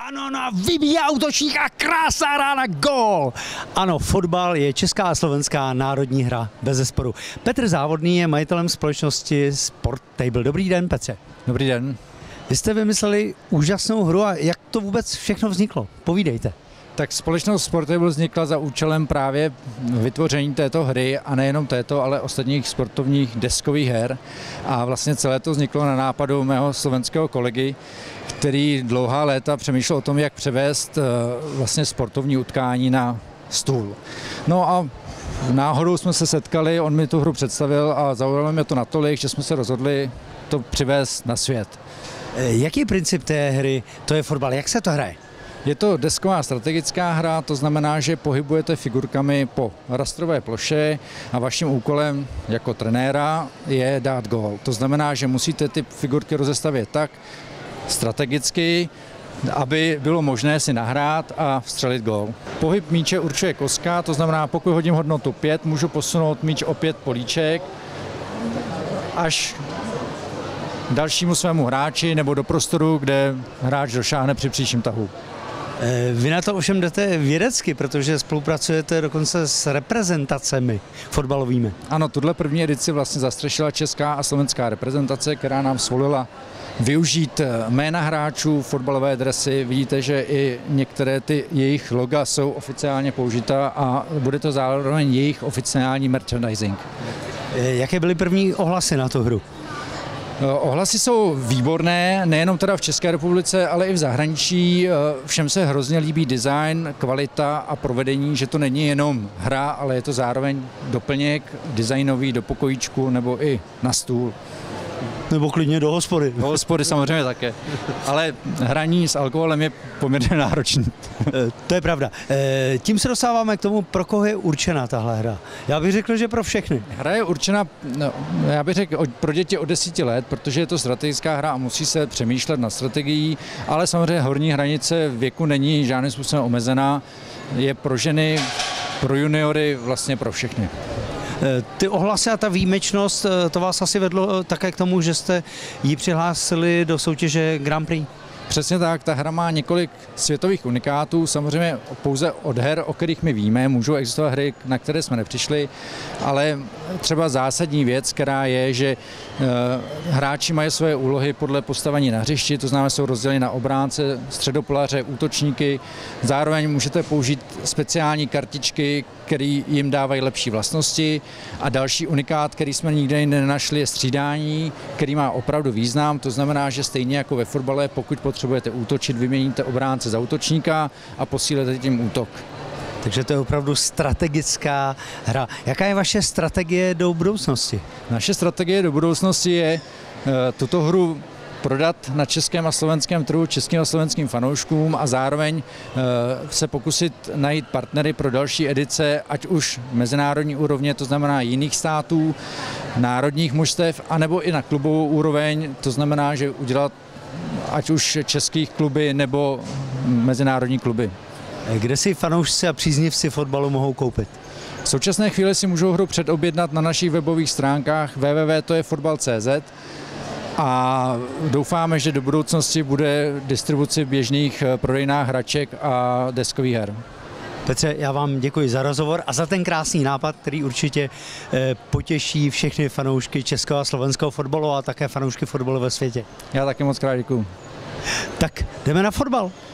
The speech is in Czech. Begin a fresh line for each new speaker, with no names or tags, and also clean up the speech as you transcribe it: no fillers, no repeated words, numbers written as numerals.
Kanona vybíjá útočník a krásná rána, gól! Ano, fotbal je česká a slovenská národní hra, bezesporu. Petr Závodný je majitelem společnosti Sportable. Dobrý den, Petře.
Dobrý den.
Vy jste vymysleli úžasnou hru a jak to vůbec všechno vzniklo? Povídejte.
Tak společnost Sportable vznikla za účelem právě vytvoření této hry a nejenom této, ale ostatních sportovních deskových her. A vlastně celé to vzniklo na nápadu mého slovenského kolegy, který dlouhá léta přemýšlel o tom, jak převést vlastně sportovní utkání na stůl. No a náhodou jsme se setkali, on mi tu hru představil a zaujalo mě to natolik, že jsme se rozhodli to přivést na svět.
Jaký je princip té hry? To je fotbal. Jak se to hraje?
Je to desková strategická hra, to znamená, že pohybujete figurkami po rastrové ploše a vaším úkolem jako trenéra je dát gól. To znamená, že musíte ty figurky rozestavět tak strategicky, aby bylo možné si nahrát a vstřelit gól. Pohyb míče určuje kostka, to znamená, pokud hodím hodnotu 5, můžu posunout míč o 5 políček až dalšímu svému hráči nebo do prostoru, kde hráč došáhne při příštím tahu.
Vy na to ovšem jdete vědecky, protože spolupracujete dokonce s reprezentacemi fotbalovými.
Ano, tuhle první edici vlastně zastřešila česká a slovenská reprezentace, která nám svolila využít jména hráčů, fotbalové dresy. Vidíte, že i některé ty jejich loga jsou oficiálně použita a bude to zároveň jejich oficiální merchandising.
Jaké byly první ohlasy na tu hru?
Ohlasy jsou výborné, nejenom teda v České republice, ale i v zahraničí. Všem se hrozně líbí design, kvalita a provedení, že to není jenom hra, ale je to zároveň doplněk designový do pokojíčku nebo i na stůl.
Nebo klidně do hospody.
Do hospody samozřejmě také, ale hraní s alkoholem je poměrně náročné.
To je pravda. Tím se dostáváme k tomu, pro koho je určena tahle hra. Já bych řekl, že pro všechny.
Hra je určena, já bych řekl, pro děti od 10 let, protože je to strategická hra a musí se přemýšlet nad strategií, ale samozřejmě horní hranice věku není žádným způsobem omezená. Je pro ženy, pro juniory, vlastně pro všechny.
Ty ohlasy a ta výjimečnost, to vás asi vedlo také k tomu, že jste ji přihlásili do soutěže Grand Prix?
Přesně tak, ta hra má několik světových unikátů, samozřejmě pouze od her, o kterých my víme, můžou existovat hry, na které jsme nepřišli, ale třeba zásadní věc, která je, že hráči mají své úlohy podle postavení na hřišti, to znamená, jsou rozděleni na obránce, středopolaře, útočníky, zároveň můžete použít speciální kartičky, které jim dávají lepší vlastnosti a další unikát, který jsme nikde nenašli, je střídání, který má opravdu význam, to znamená, že stejně jako ve fotbale, pokud potřebujete útočit, vyměníte obránce za útočníka a posílíte tím útok.
Takže to je opravdu strategická hra. Jaká je vaše strategie do budoucnosti?
Naše strategie do budoucnosti je tuto hru prodat na českém a slovenském trhu českým a slovenským fanouškům a zároveň se pokusit najít partnery pro další edice, ať už mezinárodní úrovně, to znamená jiných států, národních mužstev, anebo i na klubovou úroveň, to znamená, že udělat ať už českých kluby nebo mezinárodní kluby.
Kde si fanoušci a příznivci fotbalu mohou koupit?
V současné chvíli si můžou hru předobjednat na našich webových stránkách www.tojefotbal.cz a doufáme, že do budoucnosti bude distribuci běžných prodejnách hraček a deskových her.
Petře, já vám děkuji za rozhovor a za ten krásný nápad, který určitě potěší všechny fanoušky českého a slovenského fotbalu a také fanoušky fotbalu ve světě.
Já taky moc krát děkuji.
Tak jdeme na fotbal.